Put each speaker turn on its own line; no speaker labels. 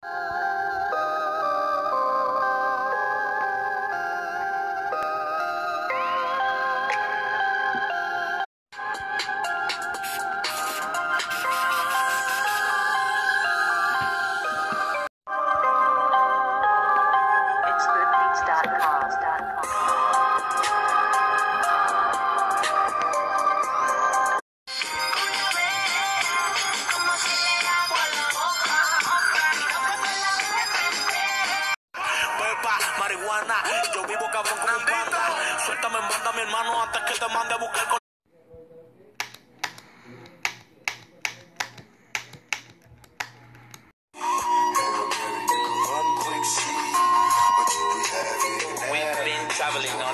Marihuana, yo vivo cabrón como un panda. Suéltame en banda, mi hermano, antes que te mande a buscar con... We've been traveling